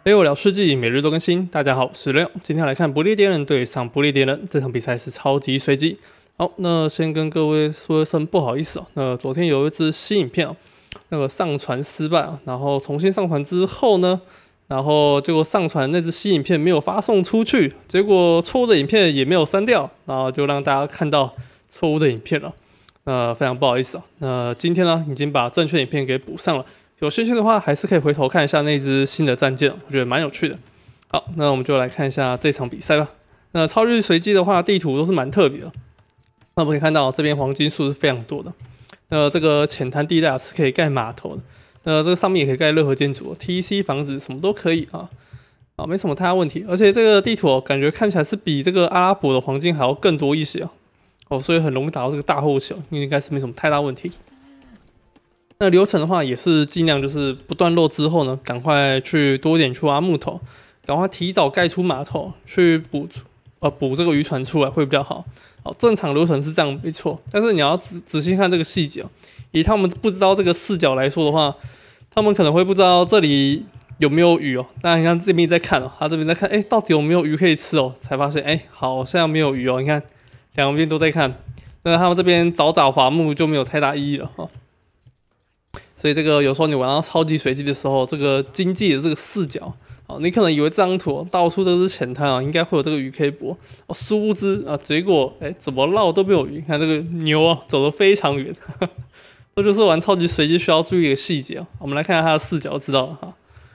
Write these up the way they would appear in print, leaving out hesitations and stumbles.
6聊世纪，每日都更新。大家好，我是6，今天来看不列颠人对上不列颠人，这场比赛是超级随机。好，那先跟各位说一声不好意思哦。那昨天有一支新影片哦，那个上传失败啊，然后重新上传之后呢，然后结果上传那支新影片没有发送出去，结果错误的影片也没有删掉，然后就让大家看到错误的影片了。非常不好意思啊。那今天呢，已经把正确影片给补上了。有兴趣的话，还是可以回头看一下那支新的战舰，我觉得蛮有趣的。好，那我们就来看一下这场比赛吧。那超级随机的话，地图都是蛮特别的。那我们可以看到这边黄金树是非常多的。那这个浅滩地带是可以盖码头的。那这个上面也可以盖任何建筑 ，TC 房子什么都可以啊。没什么太大问题。而且这个地图感觉看起来是比这个阿拉伯的黄金还要更多一些所以很容易打到这个大后期应该是没什么太大问题。那流程的话也是尽量就是不断落之后呢，赶快去多一点去挖木头，赶快提早盖出码头，去补这个渔船出来会比较好。好，正常流程是这样没错，但是你要仔细看这个细节以他们不知道这个视角来说的话，他们可能会不知道这里有没有鱼那你看这边在看他这边在看，到底有没有鱼可以吃才发现好像没有鱼你看两边都在看，那他们这边早伐木就没有太大意义了所以这个有时候你玩到超级随机的时候，这个经济的这个视角你可能以为这张图到处都是浅滩应该会有这个鱼可以捕殊不知结果怎么绕都没有鱼。看这个牛走得非常远这就是玩超级随机需要注意的细节我们来看看它的视角就知道了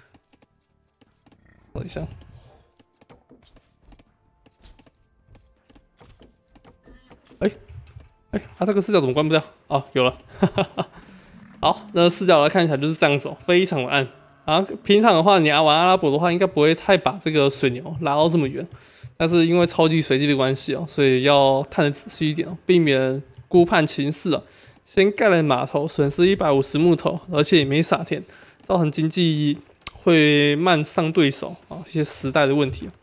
等一下，它这个视角怎么关不掉有了好，那视角来看起来就是这样子非常的暗平常的话，你要玩阿拉伯的话，应该不会太把这个水牛拉到这么远。但是因为超级随机的关系所以要看得仔细一点避免顾盼情势先盖了码头，损失150木头，而且也没撒田，造成经济会慢上对手一些时代的问题。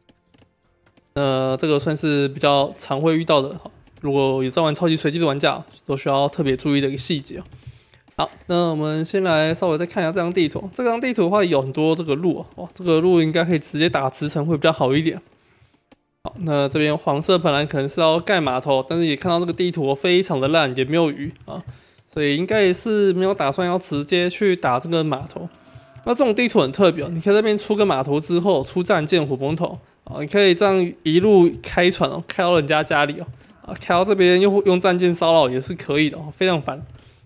这个算是比较常会遇到的如果有在玩超级随机的玩家，都需要特别注意的一个细节好，那我们先来稍微再看一下这张地图。这张地图的话有很多这个路这个路应该可以直接打直城会比较好一点。好，那这边黄色本来可能是要盖码头，但是也看到这个地图非常的烂，也没有鱼所以应该也是没有打算要直接去打这个码头。那这种地图很特别你可以这边出个码头之后出战舰火bom头你可以这样一路开船开到人家家里开到这边又用战舰骚扰也是可以的非常烦。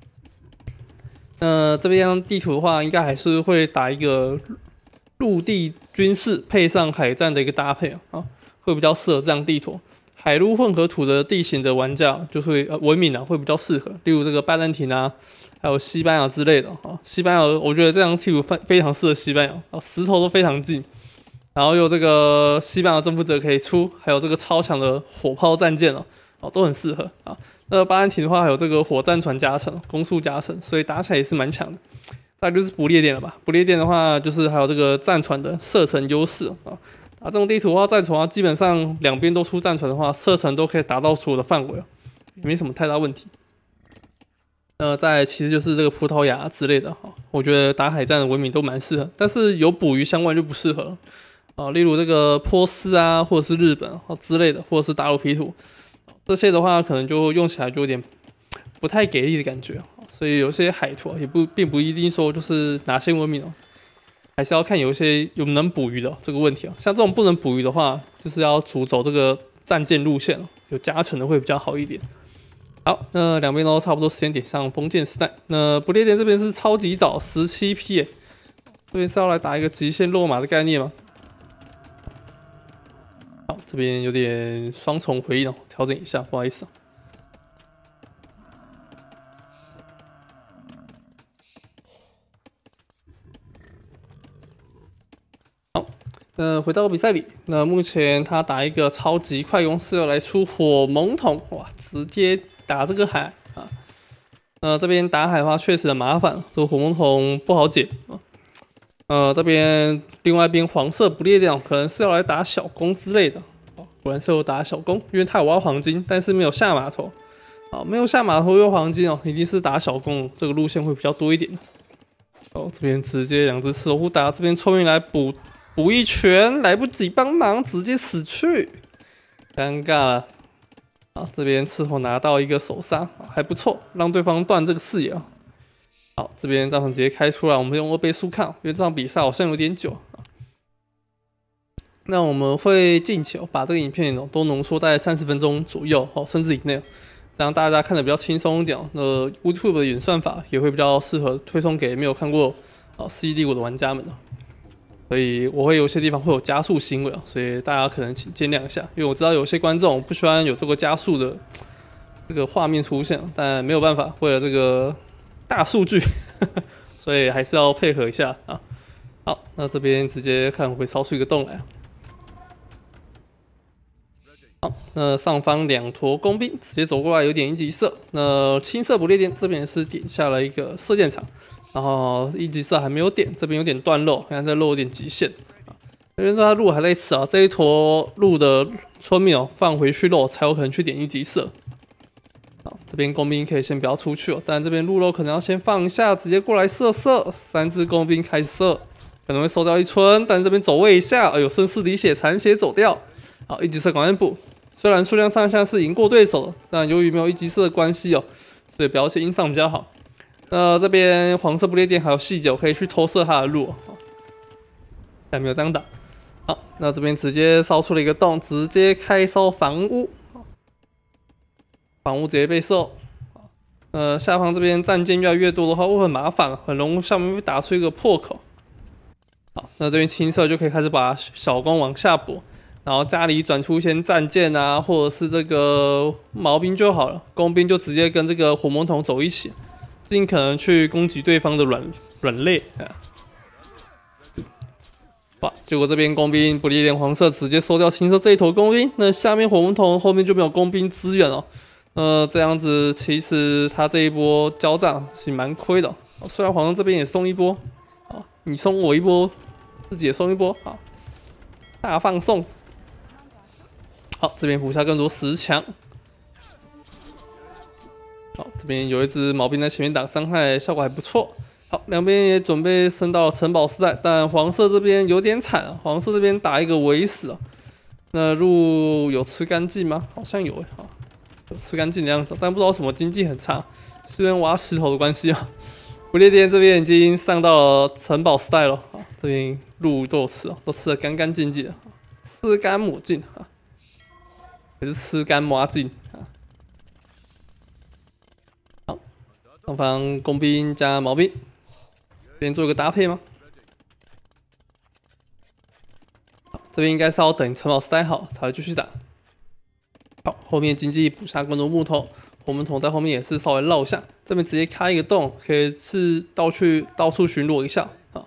这边地图的话，应该还是会打一个陆地军事配上海战的一个搭配会比较适合这样地图。海陆混合土的地形的玩家就会文明会比较适合，例如这个拜占庭还有西班牙之类的西班牙我觉得这张地图非常适合西班牙石头都非常近，然后有这个西班牙征服者可以出，还有这个超强的火炮战舰都很适合那巴兰廷的话还有这个火战船加成，攻速加成，所以打起来也是蛮强的。再来就是不列颠了吧，不列颠的话就是还有这个战船的射程优势打这种地图的话，战船基本上两边都出战船的话，射程都可以达到所有的范围也没什么太大问题。再来其实就是这个葡萄牙之类的我觉得打海战的文明都蛮适合，但是有捕鱼相关就不适合例如这个波斯或者是日本之类的，或者是大陆皮土。这些的话可能就用起来就有点不太给力的感觉所以有些海图也并不一定说就是哪些文明还是要看有一些有能捕鱼的这个问题像这种不能捕鱼的话，就是要主走这个战舰路线有加成的会比较好一点。好，那两边都差不多时间点上封建时代。那不列颠这边是超级早17批这边是要来打一个极限落马的概念吗？好，这边有点双重回应调整一下，不好意思好，回到比赛里，那目前他打一个超级快攻是要来出火猛桶，哇，直接打这个海这边打海的话确实很麻烦，这个火猛桶不好解这边另外一边黄色不列颠可能是要来打小攻之类的果然是有打小攻，因为他有挖黄金，但是没有下码头没有下码头又黄金一定是打小攻，这个路线会比较多一点这边直接两只赤头虎打这边冲进来补补一拳，来不及帮忙，直接死去，尴尬了。好，这边赤火拿到一个手杀，还不错，让对方断这个视野啊。好，这边战场直接开出来，我们用2倍速看，因为这场比赛好像有点久。那我们会尽求把这个影片都浓缩大概30分钟左右，甚至以内，这样大家看得比较轻松一点。那 YouTube 的演算法也会比较适合推送给没有看过《世纪帝国》的玩家们。所以我会有些地方会有加速行为，所以大家可能请见谅一下，因为我知道有些观众不喜欢有这个加速的这个画面出现，但没有办法，为了这个大数据，所以还是要配合一下啊。好，那这边直接看会烧出一个洞来。好，那上方2坨工兵直接走过来，有点1级射。那青色不列颠这边是点下了一个射箭场。然后1级射还没有点，这边有点断漏，看这漏有点极限啊。因为它路还在吃啊，这一坨路的村民放回去漏才有可能去点1级射。好，这边工兵可以先不要出去但这边路漏可能要先放一下，直接过来射，3只工兵开始射，可能会收掉1村，但是这边走位一下，哎呦，声嘶力竭，残血走掉。好，1级射赶快补，虽然数量上下是赢过对手的，但由于没有1级射的关系所以表现印上比较好。那这边黄色不列颠还有细节，我可以去偷射他的路，还没有这样打。好，那这边直接烧出了一个洞，直接开烧房屋，房屋直接被射。下方这边战舰越来越多的话，会很麻烦，很容易下面被打出一个破口。好，那这边青色就可以开始把小弓往下补，然后家里转出一些战舰啊，或者是这个毛兵就好了，工兵就直接跟这个火魔童走一起。尽可能去攻击对方的软肋哇！结果这边工兵不列颠黄色直接收掉青色这一头工兵，那下面火魔童后面就没有工兵支援这样子其实他这一波交战是蛮亏的虽然黄色这边也送一波你送我一波，自己也送一波大放送。好，这边补下更多10强。好，这边有一只毛兵在前面打伤害，效果还不错。好，两边也准备升到城堡时代，但黄色这边有点惨黄色这边打一个围死那路有吃干净吗？好像有有吃干净的样子，但不知道什么经济很差，是因为挖石头的关系不列颠这边已经上到了城堡时代了这边路都有吃都吃得干干净净的，吃干抹净还是吃干抹净好，上方工兵加毛兵，这边做一个搭配吗？好，这边应该是要等城堡时代好才会继续打。好，后面经济补下更多木头，火门桶在后面也是稍微绕一下，这边直接开一个洞，可以是到处巡逻一下。好，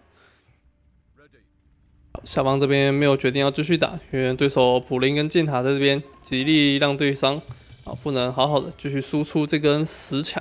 下方这边没有决定要继续打，因为对手普林跟箭塔在这边极力让对方不能好好的继续输出这根10强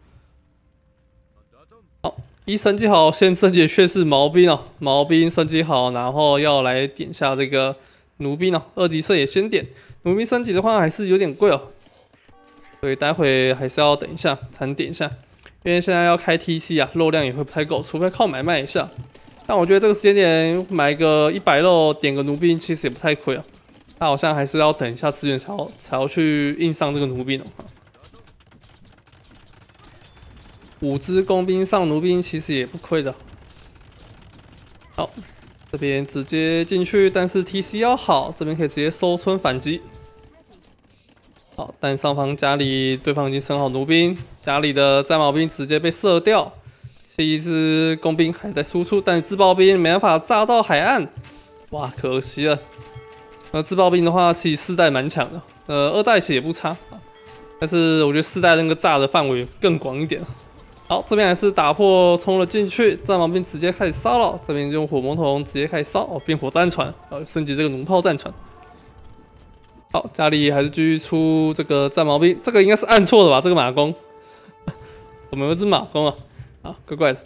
好，一升级好，先升级的却是毛兵毛兵升级好，然后要来点下这个弩兵2级射也先点。弩兵升级的话还是有点贵所以待会还是要等一下才能点一下，因为现在要开 TC 肉量也会不太够，除非靠买卖一下。但我觉得这个时间点买个100肉点个弩兵其实也不太亏但好像还是要等一下资源才要去硬上这个弩兵5只工兵上弩兵其实也不亏的。好，这边直接进去，但是 TC 要好，这边可以直接收村反击。好，但上方家里对方已经升好弩兵，家里的战矛兵直接被射掉。7只工兵还在输出，但是自爆兵没办法炸到海岸，哇，可惜了。自爆兵的话，其实4代蛮强的，2代其实也不差，但是我觉得4代那个炸的范围更广一点。好，这边还是打破冲了进去，战矛兵直接开始烧了，这边用火魔童直接开始烧变火战船，升级这个弩炮战船。好，家里还是继续出这个战矛兵，这个应该是按错的吧？这个马弓，怎么有一只马弓怪怪的。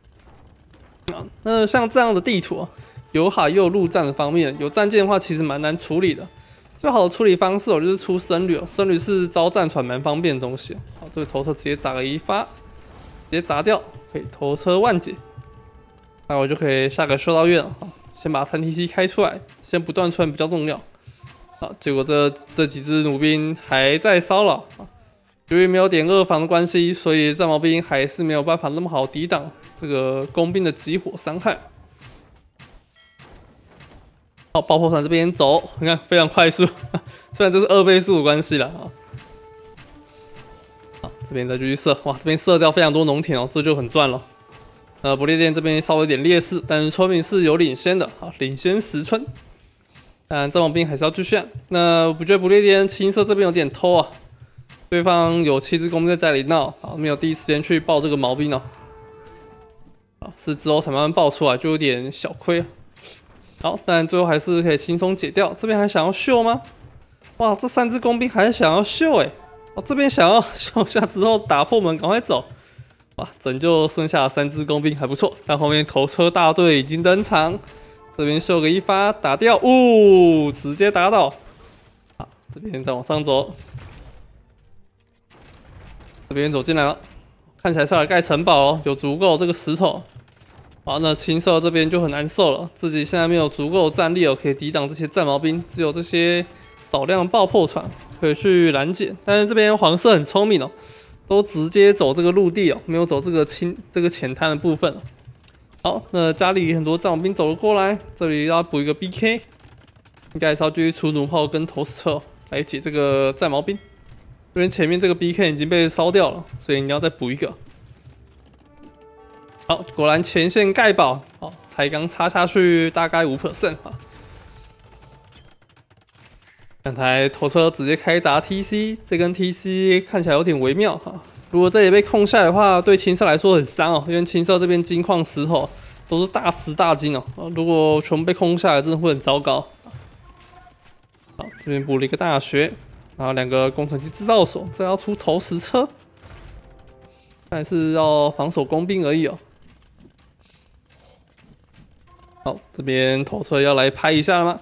那像这样的地图有海又有陆战的方面，有战舰的话其实蛮难处理的。最好的处理方式就是出僧侣僧侣是招战船蛮方便的东西好，这个头车直接砸个1发，直接砸掉，可以头车万解。那我就可以下个修道院了先把3TC 开出来，先不断穿比较重要。好，结果这几只弩兵还在骚扰啊，由于没有点2防的关系，所以战矛兵还是没有办法那么好抵挡这个工兵的集火伤害。好，爆破船这边走，你看非常快速，虽然这是2倍速的关系了啊。好，这边再继续射，哇，这边射掉非常多农田哦，这就很赚了。不列颠这边稍微有点劣势，但是村民是有领先的，好，领先10村。但战矛兵还是要继续。那我觉得不列颠青色这边有点偷啊，对方有7只工兵在家里闹，啊，没有第一时间去爆这个毛兵哦。啊，是之后才慢慢爆出来，就有点小亏了。好，但最后还是可以轻松解掉。这边还想要秀吗？哇，这3只工兵还想要秀哎！哦，这边想要秀下之后打破门，赶快走。哇，拯救剩下3只工兵还不错，但后面头车大队已经登场。这边秀个1发打掉，直接打倒。好，这边再往上走，这边走进来了，看起来是来盖城堡哦，有足够这个石头。好，那青色这边就很难受了，自己现在没有足够的战力哦，可以抵挡这些战矛兵，只有这些少量的爆破船可以去拦截。但是这边黄色很聪明哦，都直接走这个陆地哦，没有走这个浅滩的部分哦。好，那家里很多战矛兵走了过来，这里要补一个 BK， 应该是要继续出弩炮跟投石车来解这个战矛兵。因为前面这个 BK 已经被烧掉了，所以你要再补一个。好，果然前线盖堡，好，才刚插下去大概5% 啊。两台头车直接开砸 TC， 这根 TC 看起来有点微妙哈。如果这里被控下来的话，对青色来说很伤哦，因为青色这边金矿石头都是大石大金哦，如果全部被控下来，真的会很糟糕。好，这边补了一个大学，然后2个工程机制造所，这要出投石车，但是要防守工兵而已哦。好，这边头车要来拍一下了吗？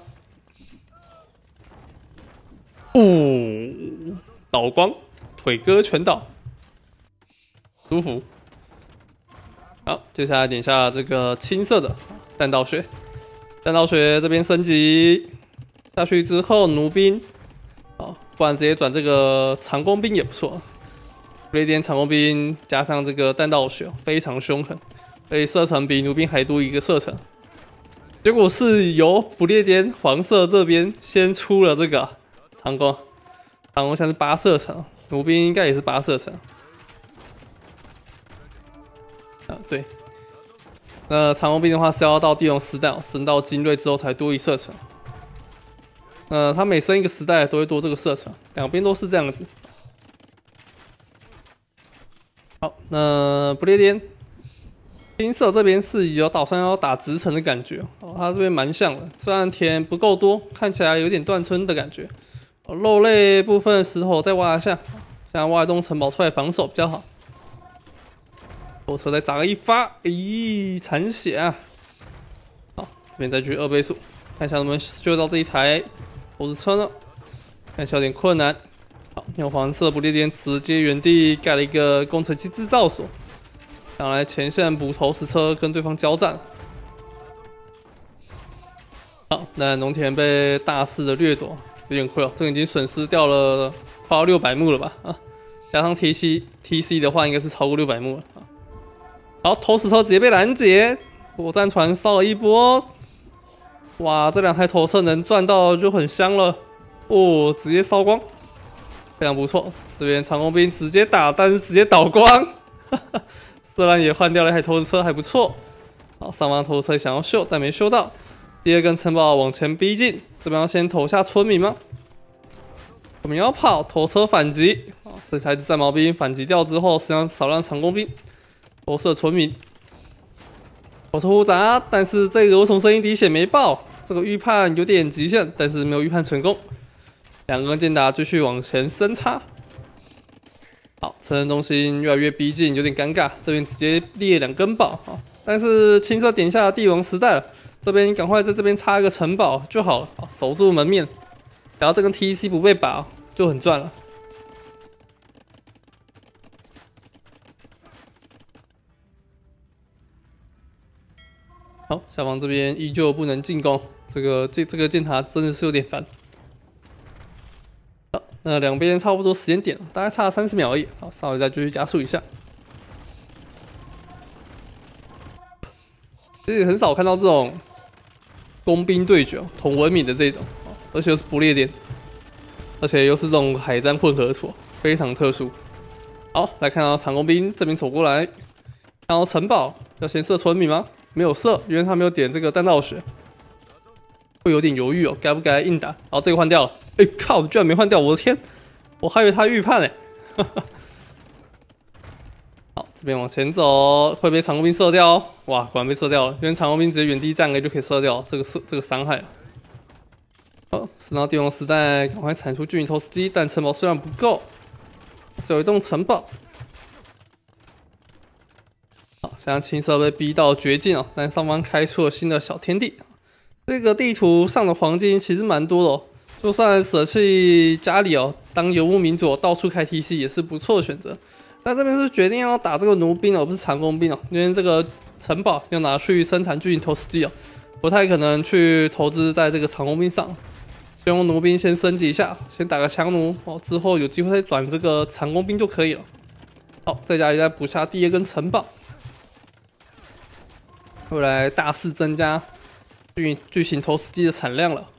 倒光，腿哥全倒。舒服。好，接下来点下这个青色的弹道学，弹道学这边升级下去之后，弩兵，好，不然直接转这个长弓兵也不错。不列颠长弓兵加上这个弹道学，非常凶狠，所以射程比弩兵还多1个射程。结果是由不列颠黄色这边先出了这个长弓，长弓像是8射程，弩兵应该也是8射程。对，那长弓兵的话是要到地龙时代升到精锐之后才多1射程。它每升1个时代都会多这个射程，两边都是这样子。好，那不列颠青色这边是有打算要打直城的感觉哦，它这边蛮像的，虽然田不够多，看起来有点断村的感觉。肉类部分的石头再挖一下，想挖一栋城堡出来防守比较好。火车再砸个1发，咦，残血啊！好，这边再去2倍速，看一下能不能救到这一台投石车呢？看起来有点困难。好，用黄色不列颠直接原地盖了一个工程机制造所，想来前线补投石车跟对方交战。好，那农田被大肆的掠夺，有点亏哦，这个已经损失掉了快要600木了吧？啊，加上 TC 的话，应该是超过600木了啊。好，投石车直接被拦截，火战船烧了一波。哇，这2台投射能赚到就很香了哦，直接烧光，非常不错。这边长弓兵直接打，但是直接倒光，虽然也换掉了一台投石车，还不错。好，上方投石车想要秀，但没秀到。第2根城堡往前逼近，这边要先投下村民吗？我们要跑，投车反击。好，剩下一只战矛兵反击掉之后，实际上少量长弓兵。投射村民，火车互砸，但是这个为什么声音滴血没爆？这个预判有点极限，但是没有预判成功。2根剑打继续往前深插。好，城镇中心越来越逼近，有点尴尬。这边直接列2根堡啊，但是青色点下了帝王时代了，这边赶快在这边插一个城堡就好了，好，守住门面。然后这根 TC 不被拔就很赚了。好， 下方这边依旧不能进攻，这个箭塔真的是有点烦。好，那两边差不多时间点，大概差30秒而已。好，稍微再继续加速一下。其实很少看到这种工兵对决同文明的这种，而且又是不列颠，而且又是这种海战混合图，非常特殊。好，来看到长弓兵这边走过来，看到城堡要先射村民吗？没有射，因为他没有点这个弹道学，会有点犹豫哦，该不该硬打？好，这个换掉了，哎靠，居然没换掉，我的天，我还以为他预判嘞。好，这边往前走，会被长弓兵射掉哦。哇，果然被射掉了，因为长弓兵直接原地站 A 就可以射掉这个伤害。好，升到帝王时代，赶快铲除巨型投石机，但城堡虽然不够，只有一栋城堡。好，现在青色被逼到绝境哦，但上方开出了新的小天地。这个地图上的黄金其实蛮多的哦，就算舍弃家里哦，当游牧民族到处开 TC 也是不错的选择。但这边是决定要打这个弩兵哦，不是长弓兵哦，因为这个城堡要拿去生产巨型投石机哦，不太可能去投资在这个长弓兵上。先用弩兵先升级一下，先打个强弩哦，之后有机会再转这个长弓兵就可以了。好，在家里再补下第2根城堡，未来大肆增加巨型投石机的产量了。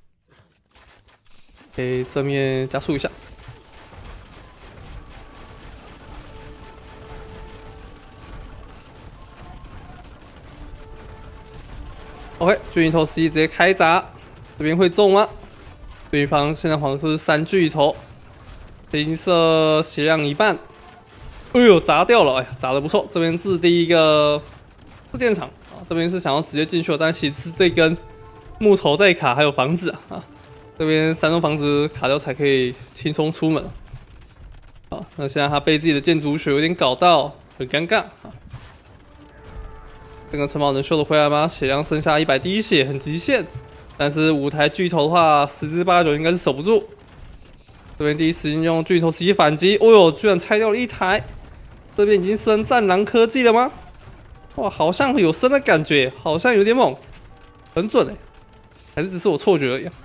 给正面加速一下。OK， 巨型投石机直接开砸，这边会中吗？对方现在黄色是3巨头，金色血量1半。哎呦，砸掉了！哎呀，砸的不错。这边是第一个射箭场啊，这边是想要直接进去，但其实是这根木头在卡，还有房子啊。这边3栋房子卡掉才可以轻松出门。好，那现在他被自己的建筑学有点搞到，很尴尬啊。这个城堡能修得回来吗？血量剩下100滴血，很极限。但是5台巨头的话，10之8九应该是守不住。这边第一时间用巨头直接反击，哦呦，居然拆掉了1台。这边已经升战狼科技了吗？哇，好像有升的感觉，好像有点猛，很准哎，还是只是我错觉而已啊？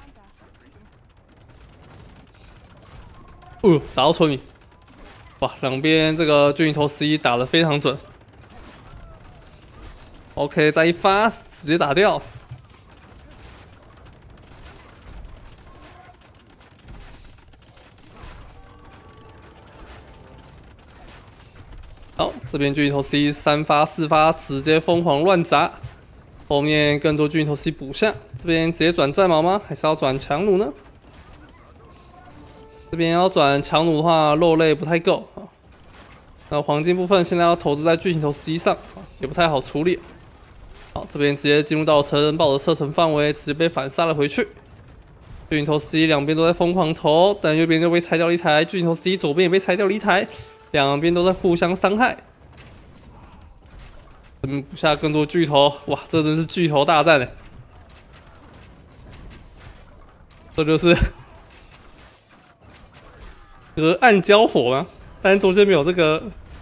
哦呦，砸到村民！哇，两边这个巨型头11打得非常准。OK， 再一发，直接打掉。好，这边巨型头11 3发4发，直接疯狂乱砸。后面更多巨型头11补下，这边直接转战矛吗？还是要转强弩呢？这边要转强弩的话，肉类不太够啊。那黄金部分现在要投资在巨型头11上，也不太好处理。好，这边直接进入到城堡的射程范围，直接被反杀了回去。巨型头11两边都在疯狂投，但右边就被拆掉了1台，巨型头11左边也被拆掉了1台，两边都在互相伤害。这边补下更多巨头，哇，这真是巨头大战哎！这就是隔岸交火吗？但是中间没有这个。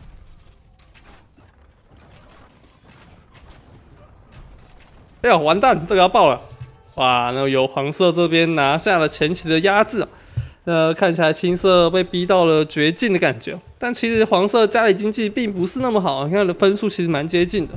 哎呀，完蛋，这个要爆了！哇，那由黄色这边拿下了前期的压制，看起来青色被逼到了绝境的感觉。但其实黄色家里经济并不是那么好，你看的分数其实蛮接近的。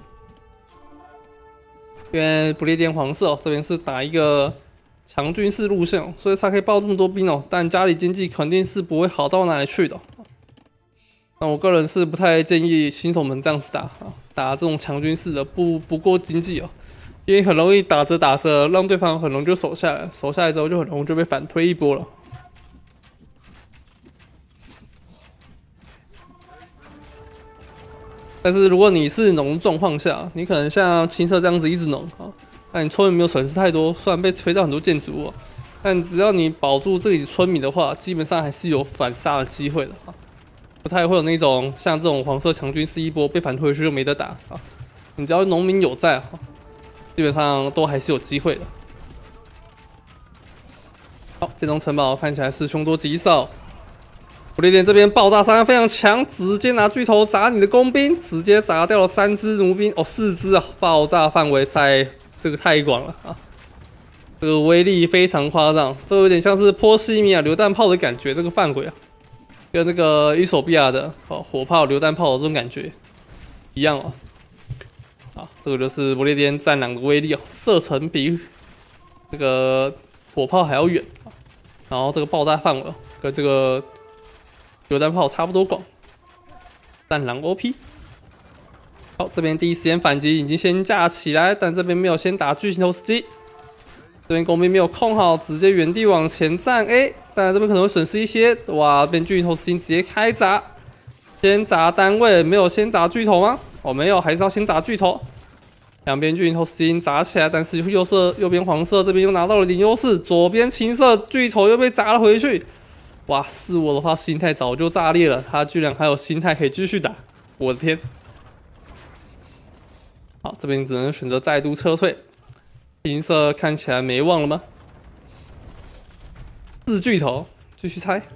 因为不列颠黄色这边是打一个强军事路线，所以才可以爆这么多兵哦。但家里经济肯定是不会好到哪里去的。那我个人是不太建议新手们这样子打这种强军事的，不够经济哦。因为很容易打着打着，让对方很容易就守下来，守下来之后就很容易就被反推一波了。但是如果你是农状况下，你可能像青色这样子一直农啊，那你村民没有损失太多，虽然被推到很多建筑物，但只要你保住这里村民的话，基本上还是有反杀的机会的啊，不太会有那种像这种黄色强军是一波被反推回去就没得打啊。你只要农民有在基本上都还是有机会的。好，这栋城堡看起来是凶多吉少。 不列颠这边爆炸伤害非常强，直接拿巨头砸你的工兵，直接砸掉了3只弩兵，哦，4只啊！爆炸范围在这个太广了啊，这个威力非常夸张，这有点像是波西米亚榴弹炮的感觉，这个范围啊，跟那个伊索比亚的火炮、榴弹炮的这种感觉一样哦。啊，这个就是不列颠战狼的威力哦，射程比这个火炮还要远，然后这个爆炸范围跟这个榴弹炮差不多广。战狼 OP， 好，这边第一时间反击已经先架起来，但这边没有先打巨型投石机，这边工兵没有控好，直接原地往前站 A， 但这边可能会损失一些。哇，这边巨型投石机直接开砸，先砸单位，没有先砸巨头吗？哦，没有，还是要先砸巨头。两边巨型投石机砸起来，但是右边黄色这边又拿到了点优势，左边青色巨头又被砸了回去。哇，是我的话，心态早就炸裂了，他居然还有心态可以继续打，我的天！好，这边只能选择再度撤退。青色看起来没望了吗？4巨头，继续猜。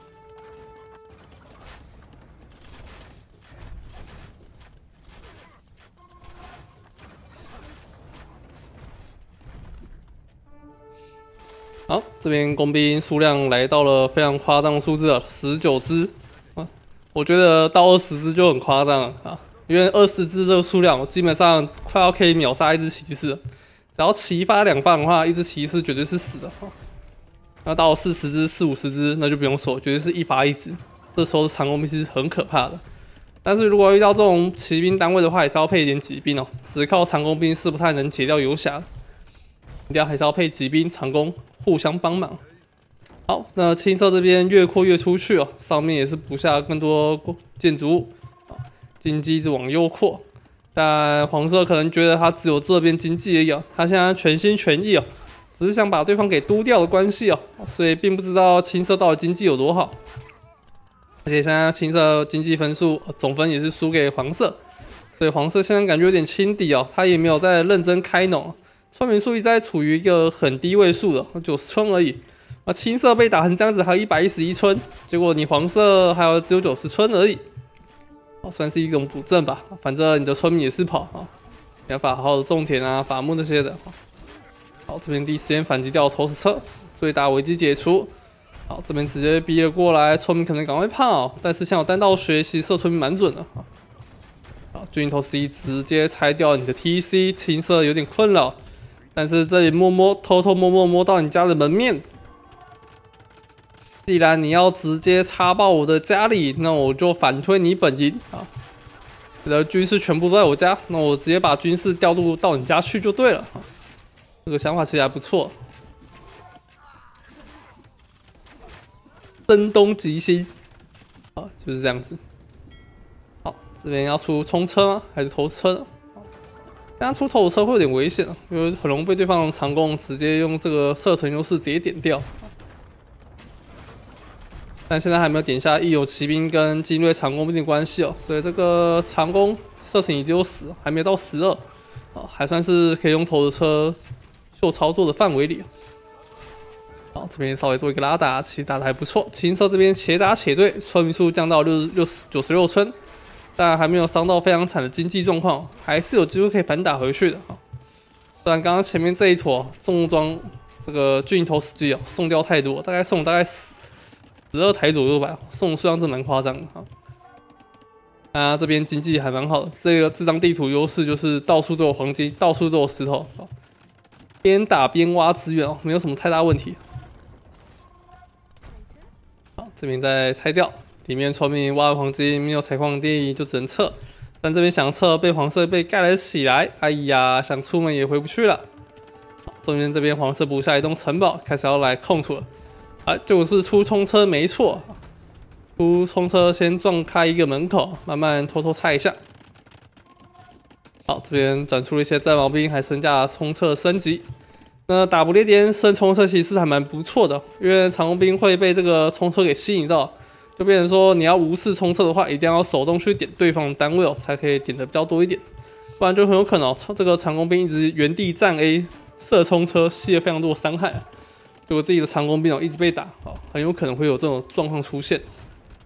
好，这边工兵数量来到了非常夸张的数字了，19只啊！我觉得到20只就很夸张了啊，因为20只这个数量，基本上快要可以秒杀一只骑士了。只要齐发2放的话，一只骑士绝对是死的啊。那到40只、40、50只，那就不用说，绝对是一发一只。这时候的长弓兵是很可怕的。但是如果遇到这种骑兵单位的话，也是要配一点骑兵哦，只靠长弓兵是不太能解掉游侠的。一定要还是要配骑兵、长弓互相帮忙。好，那青色这边越扩越出去哦，上面也是补下更多建筑物啊，经济一直往右扩。但黄色可能觉得他只有这边经济而已哦，他现在全心全意哦，只是想把对方给嘟掉的关系哦，所以并不知道青色到底经济有多好。而且现在青色经济分数总分也是输给黄色，所以黄色现在感觉有点轻敌哦，他也没有在认真开农。村民数一直在处于一个很低位数的90村而已，那青色被打成这样子，还有111村，结果你黄色还有只有90村而已，算是一种补正吧。反正你的村民也是跑啊，没办法好好的种田啊、伐木那些的。好，这边第一時間反击掉投石车，最大危机解除。好，这边直接逼了过来，村民可能赶快跑，但是像有单道学习射村民蛮准的。好，巨型投石机直接拆掉你的 TC， 青色有点困扰。但是这里偷偷摸摸摸到你家的门面，既然你要直接插爆我的家里，那我就反推你本营啊！你的军事全部都在我家，那我直接把军事调度到你家去就对了啊！这个想法其实还不错。声东击西，啊，就是这样子。好，这边要出冲车吗？还是投车呢？刚出投车会有点危险，因为很容易被对方的长弓直接用这个射程优势直接点掉。但现在还没有点下义勇骑兵跟精锐长弓兵的关系哦，所以这个长弓射程已经有10，还没有到12，还算是可以用投石车秀操作的范围里。好，这边稍微做一个拉打，其实打得还不错。青色这边且打且对，村民数降到96村。但还没有伤到非常惨的经济状况，还是有机会可以反打回去的哈。虽然刚刚前面这一坨重装这个巨型投石机送掉太多，大概12台左右吧，送的数量真蛮夸张的哈。啊，这边经济还蛮好的，这张地图优势就是到处都有黄金，到处都有石头，边打边挖资源哦，没有什么太大问题。好，这边再拆掉。里面村民挖黄金，没有采矿地就只能撤，但这边想撤被黄色被盖了起来，哎呀，想出门也回不去了。中间这边黄色补下一栋城堡，开始要来控土了。啊，就是出冲车没错，出冲车先撞开一个门口，慢慢偷偷拆一下。好，这边转出了一些战矛兵，还增加了冲车升级。那打不列颠升冲车其实还蛮不错的，因为长弓兵会被这个冲车给吸引到。就变成说，你要无视冲刺的话，一定要手动去点对方的单位才可以点的比较多一点，不然就很有可能这个长弓兵一直原地站 A 射冲车，吸了非常多的伤害，结果自己的长弓兵一直被打，很有可能会有这种状况出现。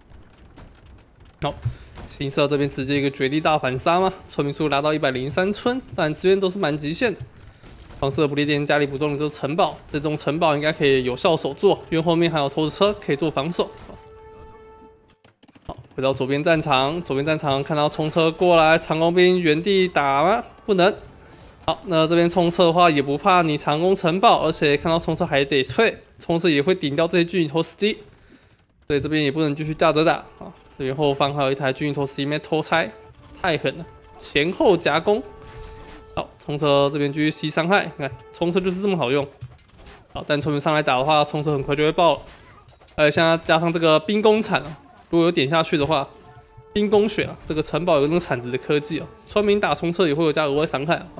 好，青色这边直接一个绝地大反杀嘛，村民数拉到103村，但资源都是蛮极限的。黄色不列颠家里补充的这个城堡，这种城堡应该可以有效守住，因为后面还有拖车可以做防守。好，回到左边战场，左边战场看到冲车过来，长弓兵原地打吗？不能。好，那这边冲车的话也不怕你长攻城堡，而且看到冲车还得退，冲车也会顶掉这些巨型投石机，所以这边也不能继续架着打啊。这边后方还有一台巨型投石机没偷拆，太狠了，前后夹攻。好，冲车这边继续吸伤害，你看冲车就是这么好用。好，但村民上来打的话，冲车很快就会爆了。现在加上这个兵工铲啊，如果有点下去的话，兵工血啊，这个城堡有那个铲子的科技啊，村民打冲车也会有加额外伤害啊。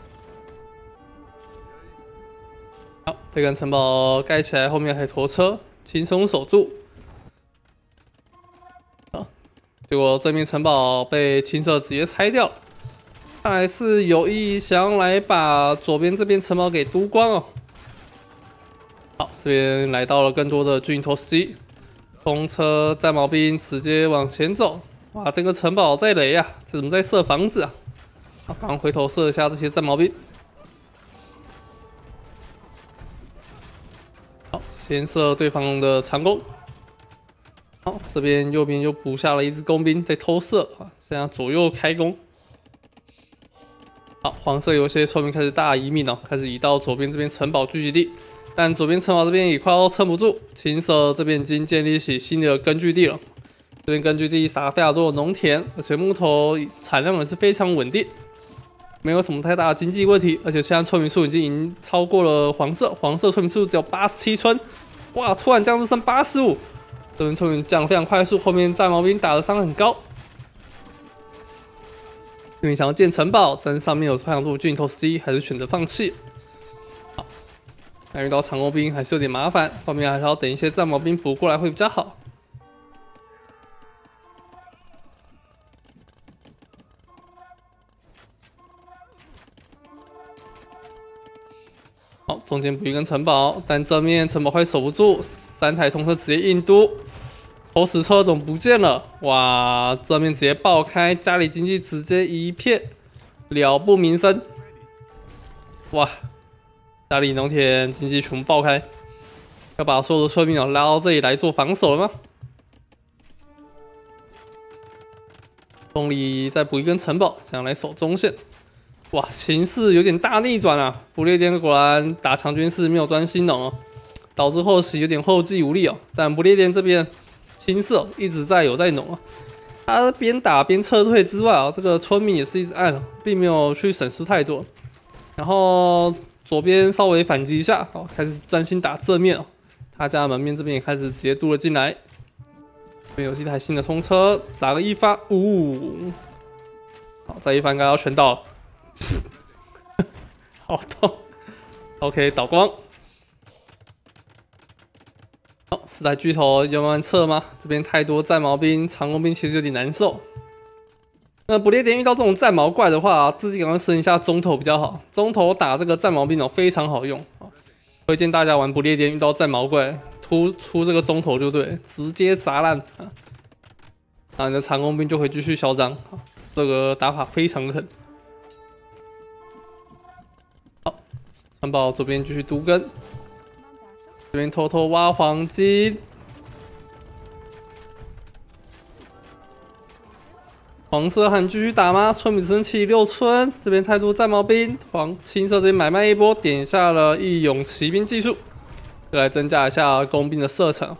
好，这个城堡盖起来，后面还拖车，轻松守住。好，结果正面城堡被青色直接拆掉，看来是有意想要来把左边这边城堡给嘟光哦。好，这边来到了更多的巨型投石机，冲车战矛兵直接往前走。哇，这个城堡在雷啊，这怎么在设房子啊？好，刚回头射一下这些战矛兵。好，先射对方的长弓。好，这边右边又补下了一只工兵在偷射啊，现在左右开弓。好，黄色有些村民开始大移民哦，开始移到左边这边城堡聚集地，但左边城堡这边也快要撑不住，青色这边已经建立起新的根据地了。这边根据地撒了非常多的农田，而且木头产量也是非常稳定，没有什么太大的经济问题。而且现在村民数已经超过了黄色，黄色村民数只有87村，哇，突然降至剩85，这边村民降得非常快速，后面战矛兵打的伤很高。因为想要建城堡，但是上面有非常多的巨型投石机，还是选择放弃。好，那遇到长弓兵还是有点麻烦，后面还是要等一些战矛兵补过来会比较好。好，中间补一根城堡，但正面城堡快守不住，3台冲车直接硬嘟，投石车怎么不见了？哇，正面直接爆开，家里经济直接一片了不民生。哇，家里农田经济全部爆开，要把所有的村民拉到这里来做防守了吗？风里再补一根城堡，想来守中线。哇，形势有点大逆转啊！不列颠果然打强军事没有专心哦，导致后期有点后继无力哦。但不列颠这边青色一直有在弄啊，他边打边撤退之外啊，这个村民也是一直按，并没有去省事太多。然后左边稍微反击一下，好，开始专心打正面哦。他家门面这边也开始直接渡了进来。这边有一台新的冲车，砸了一发，好，再一发应该要全到了。好痛 ！OK， 倒光。好，4台巨头要慢慢撤吗？这边太多战矛兵、长弓兵，其实有点难受。那不列颠遇到这种战矛怪的话，自己赶快升一下中头比较好。中头打这个战矛兵哦，非常好用。推荐大家玩不列颠遇到战矛怪，出这个中头就对，直接砸烂啊！然后你的长弓兵就会继续嚣张。这个打法非常狠。城堡左边继续独根，这边偷偷挖黄金。黄色还继续打吗？村民只剩76村，这边太多战矛兵。青色这边买卖一波，点下了义勇骑兵技术，来增加一下工兵的射程。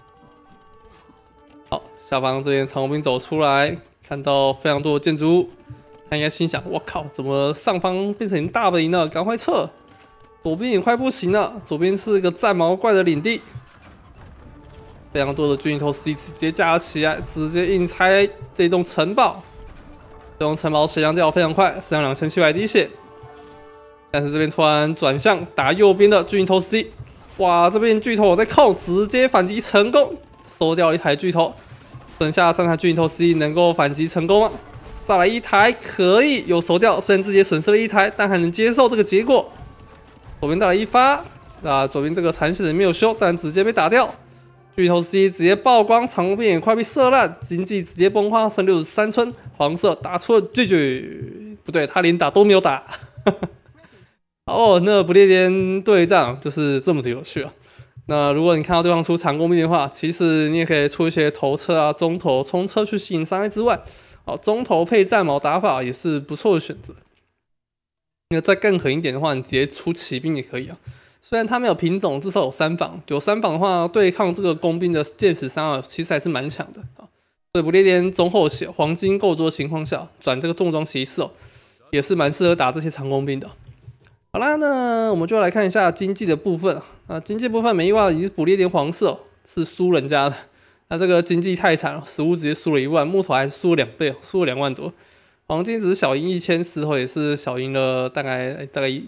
好，下方这边长弓兵走出来，看到非常多的建筑物，他应该心想：我靠，怎么上方变成大本营了？赶快撤！左边也快不行了，左边是一个战矛怪的领地，非常多的巨型投石机直接架起来，直接硬拆这栋城堡。这栋城堡血量掉非常快，剩下2700滴血。但是这边突然转向打右边的巨型投石机，哇，这边巨头我在控，直接反击成功，收掉了一台巨头，剩下3台巨型投石机能够反击成功吗？再来一台可以有收掉，虽然自己也损失了1台，但还能接受这个结果。左边再来一发，左边这个残血人没有修，但直接被打掉。巨巨头时期直接曝光，长弓兵也快被射烂，经济直接崩塌，剩63村，黄色打出了拒绝，不对，他连打都没有打。哦，那不列颠对战就是这么的有趣啊。那如果你看到对方出长弓兵的话，其实你也可以出一些头车啊、中头冲车去吸引伤害之外，中头配战矛打法也是不错的选择。那再更狠一点的话，你直接出骑兵也可以啊。虽然它没有品种，至少有3防，有3防的话，对抗这个弓兵的箭矢伤害其实还是蛮强的啊。所以不列颠中后期黄金够多的情况下，转这个重装骑士也是蛮适合打这些长弓兵的。好啦，那我们就来看一下经济的部分啊。经济部分没意外，已经是不列颠黄色是输人家的。那这个经济太惨了，食物直接输了1万，木头还是输了2倍，输了2万多。黄金只是小赢1000，石头也是小赢了大概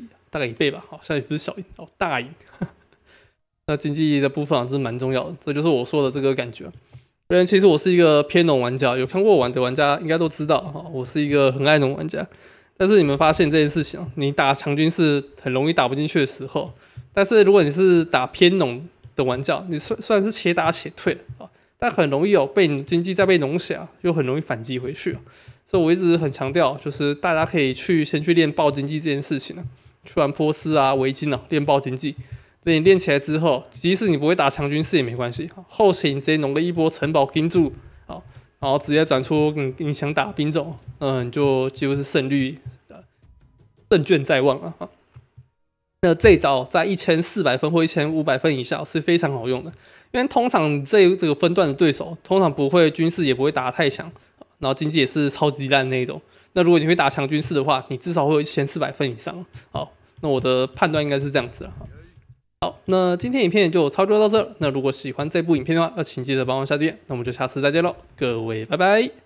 1倍吧，好像也不是小赢哦，大赢。那经济的部分真是蛮重要的，这就是我说的这个感觉。因为其实我是一个偏农玩家，有看过我玩的玩家应该都知道，我是一个很爱农玩家。但是你们发现这件事情，你打强军是很容易打不进去的时候，但是如果你是打偏农的玩家，你虽然是且打且退啊，但很容易被经济再被农下，又很容易反击回去。所以我一直很强调，就是大家可以先去练爆经济这件事情去玩波斯啊、维京练爆经济。等你练起来之后，即使你不会打强军事也没关系，后期你直接弄个一波城堡盯住，然后直接转出你想打兵种，你就几乎是胜券在望啊。那这一招在1400分或1500分以下是非常好用的，因为通常这个分段的对手通常不会军事也不会打得太强，然后经济也是超级烂那一种。那如果你会打强军事的话，你至少会有1400分以上。好，那我的判断应该是这样子了。好，那今天影片就差不多到这了。那如果喜欢这部影片的话，请记得帮我下订阅。那我们就下次再见喽，各位拜拜。